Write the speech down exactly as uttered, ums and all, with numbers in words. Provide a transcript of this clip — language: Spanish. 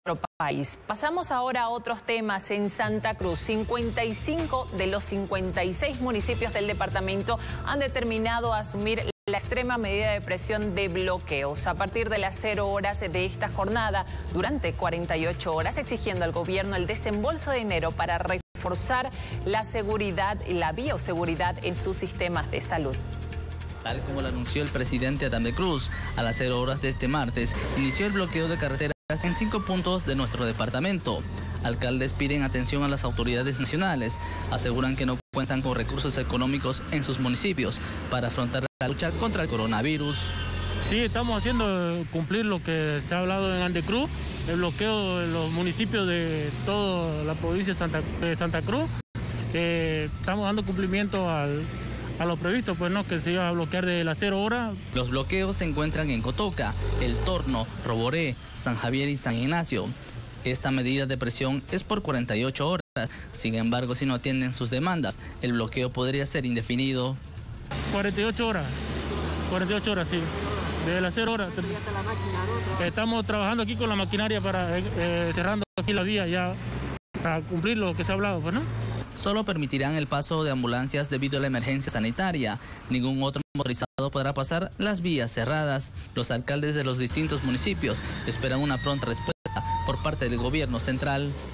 nuestro país. Pasamos ahora a otros temas. En Santa Cruz, cincuenta y cinco de los cincuenta y seis municipios del departamento han determinado asumir la extrema medida de presión de bloqueos a partir de las cero horas de esta jornada durante cuarenta y ocho horas, exigiendo al gobierno el desembolso de dinero para reforzar la seguridad y la bioseguridad en sus sistemas de salud. Tal como lo anunció el presidente Adame Cruz, a las cero horas de este martes inició el bloqueo de carreteras en cinco puntos de nuestro departamento. Alcaldes piden atención a las autoridades nacionales, aseguran que no cuentan con recursos económicos en sus municipios para afrontar la lucha contra el coronavirus. Sí, estamos haciendo cumplir lo que se ha hablado en Andecruz, el bloqueo de los municipios de toda la provincia de Santa, de Santa Cruz. Eh, estamos dando cumplimiento al... a lo previsto, pues no, que se iba a bloquear de las cero horas. Los bloqueos se encuentran en Cotoca, El Torno, Roboré, San Javier y San Ignacio. Esta medida de presión es por cuarenta y ocho horas. Sin embargo, si no atienden sus demandas, el bloqueo podría ser indefinido. cuarenta y ocho horas, cuarenta y ocho horas, sí. Desde las cero horas. Estamos trabajando aquí con la maquinaria para eh, cerrando aquí la vía ya para cumplir lo que se ha hablado, pues no. Solo permitirán el paso de ambulancias debido a la emergencia sanitaria. Ningún otro motorizado podrá pasar las vías cerradas. Los alcaldes de los distintos municipios esperan una pronta respuesta por parte del gobierno central.